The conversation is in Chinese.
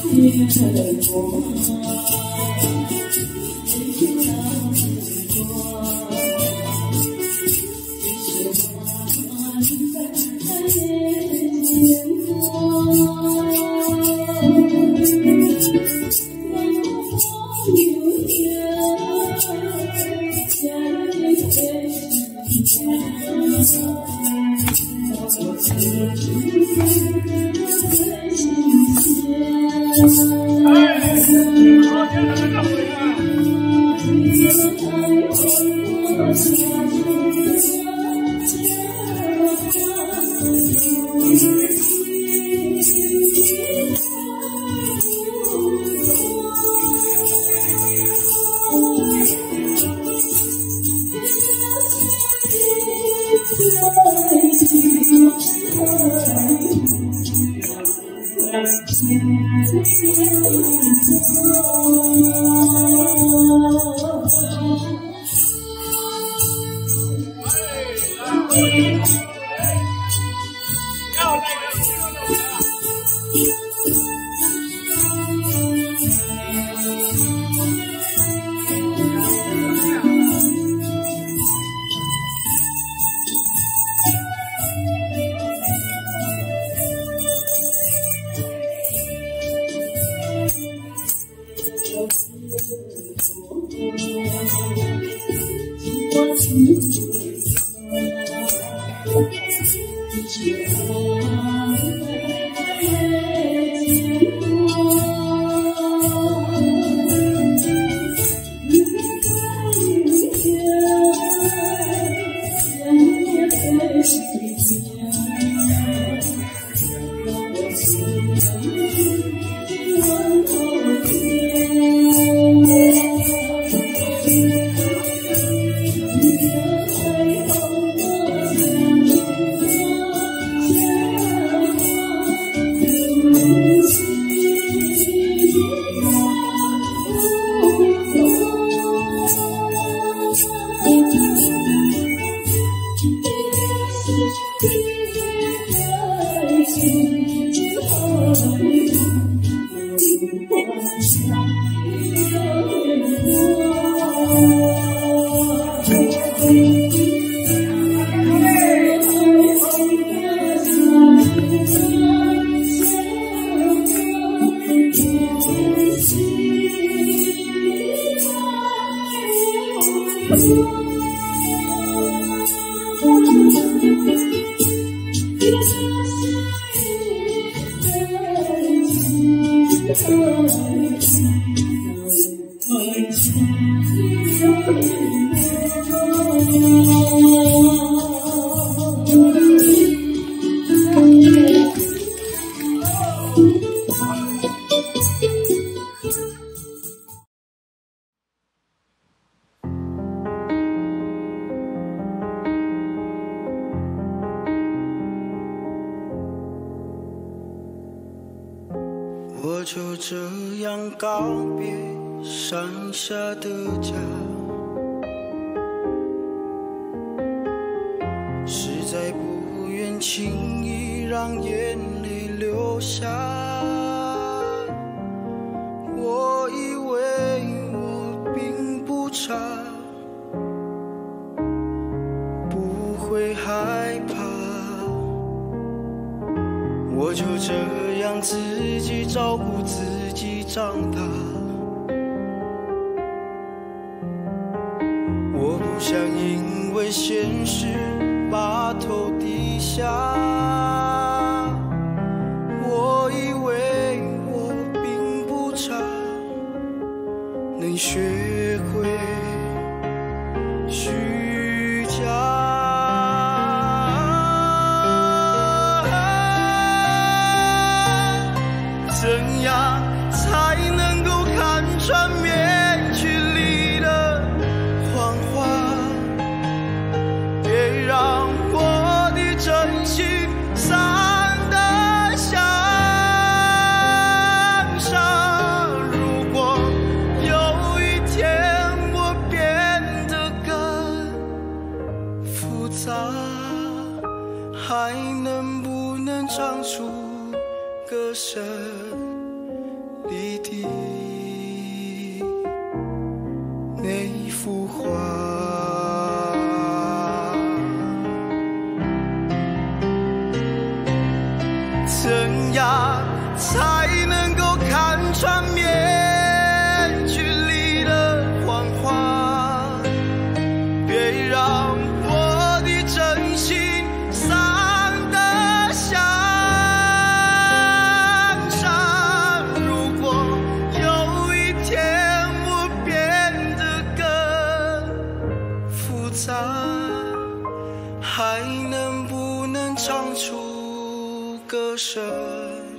我就这样告别山下的家，实在不愿轻易让眼泪流下。我以为我并不差，不会害怕，我就这样自己照顾自己长大。我不想因为现实把头低下，我以为我并不差，能学会虚假。怎样才能够看穿面具里的谎话？别让我的真心伤得像沙。如果有一天我变得更复杂，还能不能唱出歌声里的那一幅画。怎样才能够看穿面具里的谎话？别让我的真心伤得像伤。如果有一天我变得更复杂，还能不能唱出歌声？